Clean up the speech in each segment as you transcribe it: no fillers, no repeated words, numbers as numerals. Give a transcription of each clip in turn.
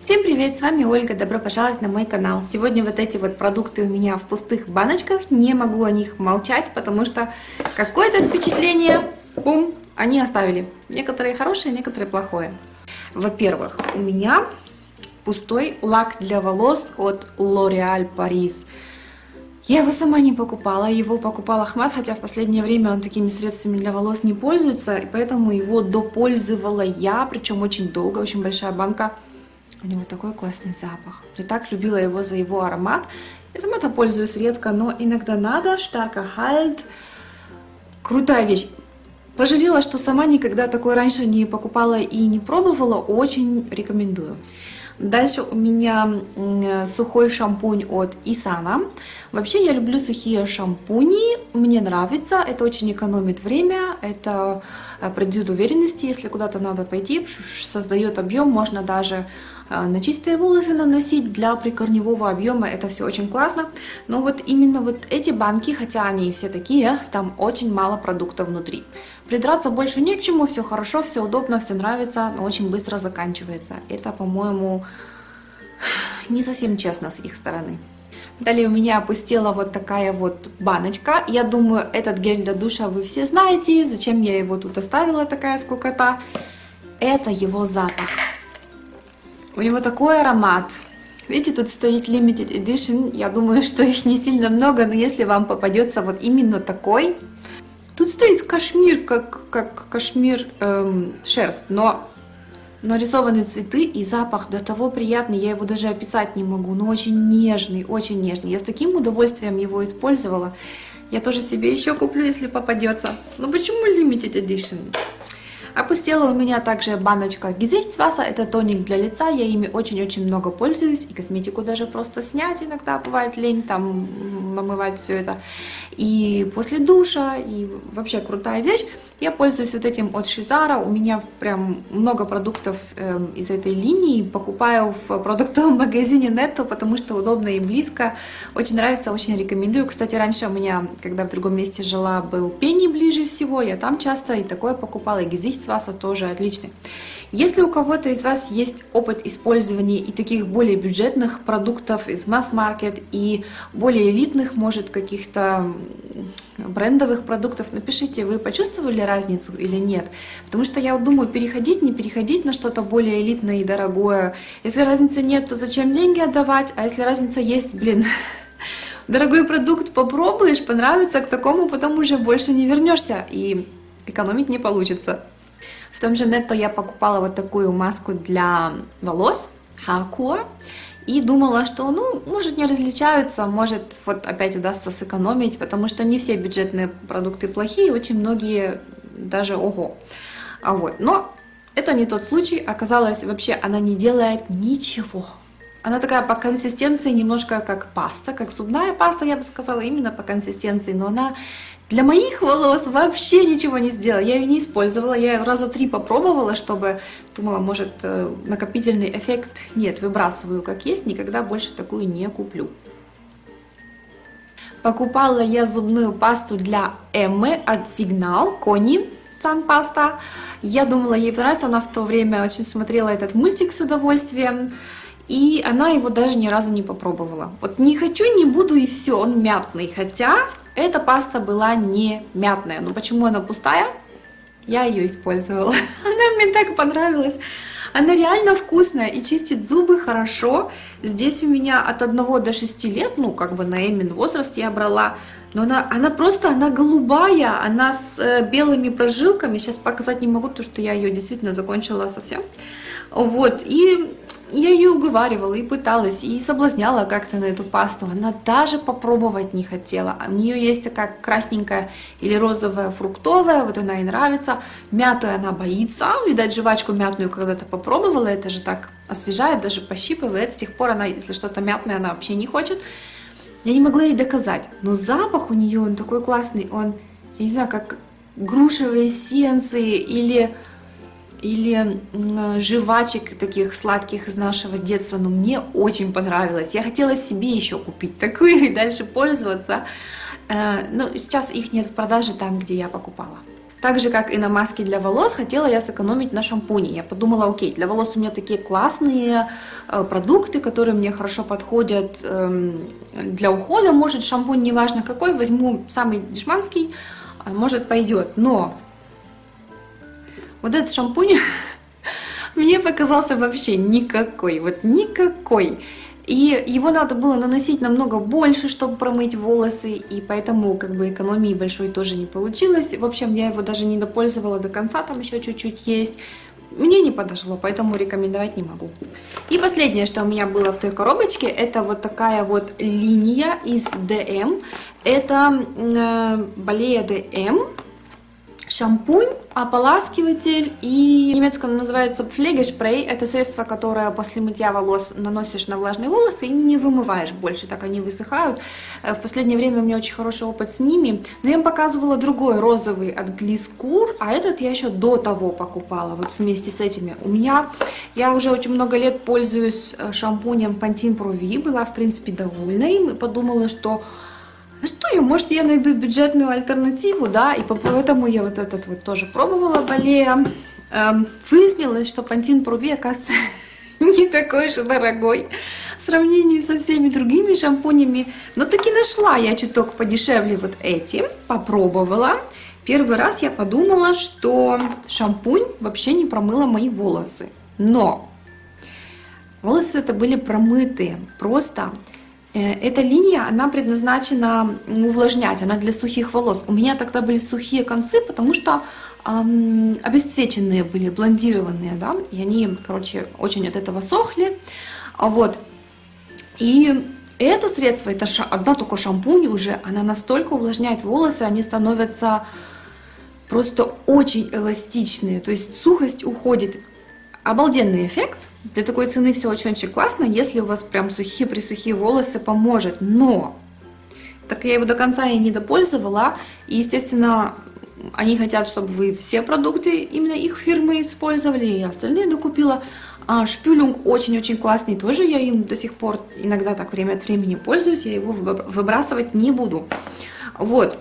Всем привет, с вами Ольга, добро пожаловать на мой канал. Сегодня вот эти вот продукты у меня в пустых баночках, не могу о них молчать, потому что какое-то впечатление, бум, они оставили. Некоторые хорошие, некоторые плохое. Во-первых, у меня пустой лак для волос от L'Oréal Paris. Я его сама не покупала, его покупал Ахмат, хотя в последнее время он такими средствами для волос не пользуется, и поэтому его допользовала я, причем очень долго, очень большая банка. У него такой классный запах. Я так любила его за его аромат. Я сама-то пользуюсь редко, но иногда надо. Starker-Halt. Крутая вещь. Пожалела, что сама никогда такой раньше не покупала и не пробовала. Очень рекомендую. Дальше у меня сухой шампунь от Исана. Вообще я люблю сухие шампуни, мне нравится, это очень экономит время, это придает уверенности, если куда-то надо пойти, создает объем, можно даже на чистые волосы наносить для прикорневого объема, это все очень классно. Но вот именно вот эти банки, хотя они все такие, там очень мало продукта внутри. Придраться больше не к чему, все хорошо, все удобно, все нравится, но очень быстро заканчивается. Это, по-моему, не совсем честно с их стороны. Далее у меня опустела вот такая вот баночка. Я думаю, этот гель для душа вы все знаете, зачем я его тут оставила, такая скукота. Это его запах. У него такой аромат. Видите, тут стоит Limited Edition. Я думаю, что их не сильно много, но если вам попадется вот именно такой. Тут стоит кашмир, как кашмир шерсть, но нарисованы цветы и запах до того приятный, я его даже описать не могу, но очень нежный, очень нежный. Я с таким удовольствием его использовала. Я тоже себе еще куплю, если попадется. Но почему Limited Edition? Опустела у меня также баночка Gesichtswasser, это тоник для лица, я ими очень-очень много пользуюсь, и косметику даже просто снять иногда бывает лень, там намывать все это. И после душа, и вообще крутая вещь. Я пользуюсь вот этим от Шизара, у меня прям много продуктов из этой линии, покупаю в продуктовом магазине Netto, потому что удобно и близко, очень нравится, очень рекомендую. Кстати, раньше у меня, когда в другом месте жила, был Penny ближе всего, я там часто и такое покупала, и Gesichtswasser тоже отличный. Если у кого-то из вас есть опыт использования и таких более бюджетных продуктов из масс-маркет, и более элитных, может, каких-то брендовых продуктов, напишите, вы почувствовали разницу или нет. Потому что я вот думаю, переходить, не переходить на что-то более элитное и дорогое. Если разницы нет, то зачем деньги отдавать? А если разница есть, блин, дорогой продукт попробуешь, понравится, к такому потом уже больше не вернешься и экономить не получится. В том же Netto я покупала вот такую маску для волос, Hair. И думала, что, ну, может, не различаются, может, вот опять удастся сэкономить, потому что не все бюджетные продукты плохие, очень многие даже ого. Вот. Но это не тот случай, оказалось, вообще она не делает ничего. Она такая по консистенции немножко как паста, как зубная паста, я бы сказала, именно по консистенции, но она для моих волос вообще ничего не сделала. Я ее не использовала, я ее раза 3 попробовала, чтобы, думала, может, накопительный эффект. Нет, выбрасываю как есть, никогда больше такую не куплю. Покупала я зубную пасту для Эммы от Signal, Кони. Паста. Я думала, ей понравится, она в то время очень смотрела этот мультик с удовольствием. И она его даже ни разу не попробовала. Вот не хочу, не буду и все, он мятный. Хотя эта паста была не мятная. Но почему она пустая? Я ее использовала. Она мне так понравилась. Она реально вкусная и чистит зубы хорошо. Здесь у меня от 1 до 6 лет, ну как бы на Эмин возраст я брала. Но она просто, она голубая, она с белыми прожилками. Сейчас показать не могу, потому что я ее действительно закончила совсем. Вот, и я ее уговаривала и пыталась, и соблазняла как-то на эту пасту. Она даже попробовать не хотела. У нее есть такая красненькая или розовая фруктовая, вот она ей нравится. Мятую она боится. Видать, жвачку мятную когда-то попробовала, это же так освежает, даже пощипывает. С тех пор она, если что-то мятное, она вообще не хочет. Я не могла ей доказать. Но запах у нее, он такой классный, он, я не знаю, как грушевые эссенции или жвачек таких сладких из нашего детства, но мне очень понравилось. Я хотела себе еще купить такую и дальше пользоваться, но сейчас их нет в продаже там, где я покупала. Так же, как и на маске для волос, хотела я сэкономить на шампуне. Я подумала, окей, для волос у меня такие классные продукты, которые мне хорошо подходят для ухода. Может, шампунь, неважно какой, возьму самый дешманский, может, пойдет. Но вот этот шампунь мне показался вообще никакой, вот никакой. И его надо было наносить намного больше, чтобы промыть волосы, и поэтому как бы экономии большой тоже не получилось. В общем, я его даже не допользовала до конца, там еще чуть-чуть есть. Мне не подошло, поэтому рекомендовать не могу. И последнее, что у меня было в той коробочке, это вот такая вот линия из DM. Это Balea DM. Шампунь, ополаскиватель и немецком называется Pflegespray. Это средство, которое после мытья волос наносишь на влажные волосы и не вымываешь больше, так они высыхают. В последнее время у меня очень хороший опыт с ними. Но я вам показывала другой розовый от Gliscour, а этот я еще до того покупала, вот вместе с этими. Я уже очень много лет пользуюсь шампунем Pantene Pro V, была в принципе довольна им и подумала, что может, я найду бюджетную альтернативу, да, и поэтому я вот этот вот тоже пробовала Balea. Выяснилось, что Pantene Pro V, оказывается, не такой же дорогой в сравнении со всеми другими шампунями. Но таки нашла я чуток подешевле вот эти, попробовала. Первый раз я подумала, что шампунь вообще не промыла мои волосы. Но волосы это были промытые, просто... Эта линия, она предназначена увлажнять, она для сухих волос. У меня тогда были сухие концы, потому что обесцвеченные были, блондированные, да, и они, короче, очень от этого сохли, вот. И это средство, это одна только шампунь уже, она настолько увлажняет волосы, они становятся просто очень эластичные, то есть сухость уходит. Обалденный эффект. Для такой цены все очень-очень классно, если у вас прям сухие-присухие волосы, поможет. Но, так я его до конца и не допользовала, и, естественно, они хотят, чтобы вы все продукты именно их фирмы использовали, и остальные докупила. А шпюлинг очень-очень классный, тоже я им до сих пор иногда так время от времени пользуюсь, я его выбрасывать не буду. Вот.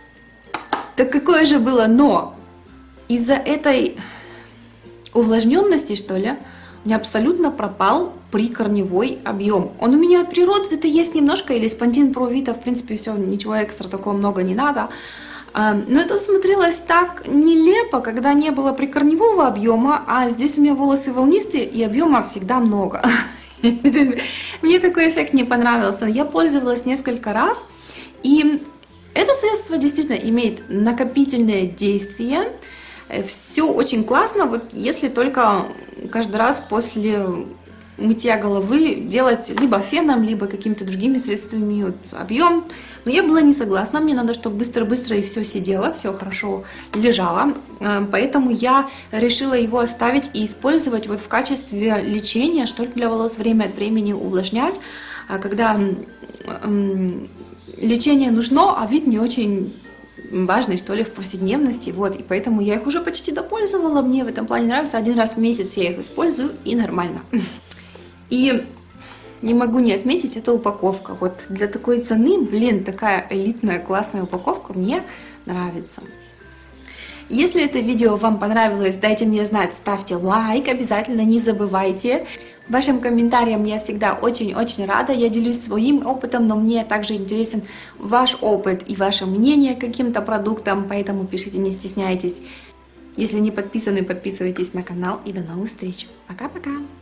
Так какое же было но? Из-за этой... увлажненности, что ли, у меня абсолютно пропал прикорневой объем. Он у меня от природы это есть немножко, или с Pantene Pro Vita, в принципе, все, ничего экстра такого много не надо. Но это смотрелось так нелепо, когда не было прикорневого объема, а здесь у меня волосы волнистые, и объема всегда много. Мне такой эффект не понравился. Я пользовалась несколько раз, и это средство действительно имеет накопительное действие. Все очень классно, вот если только каждый раз после мытья головы делать либо феном, либо какими-то другими средствами вот, объем. Но я была не согласна, мне надо, чтобы быстро-быстро и все сидело, все хорошо лежало. Поэтому я решила его оставить и использовать вот в качестве лечения, что ли, для волос время от времени увлажнять, когда лечение нужно, а вид не очень... важный, что ли, в повседневности, вот, и поэтому я их уже почти допользовала, мне в этом плане нравится, один раз в месяц я их использую, и нормально. И не могу не отметить, это упаковка, вот, для такой цены, блин, такая элитная, классная упаковка мне нравится. Если это видео вам понравилось, дайте мне знать, ставьте лайк, обязательно не забывайте. Вашим комментариям я всегда очень-очень рада, я делюсь своим опытом, но мне также интересен ваш опыт и ваше мнение к каким-то продуктам, поэтому пишите, не стесняйтесь. Если не подписаны, подписывайтесь на канал и до новых встреч. Пока-пока!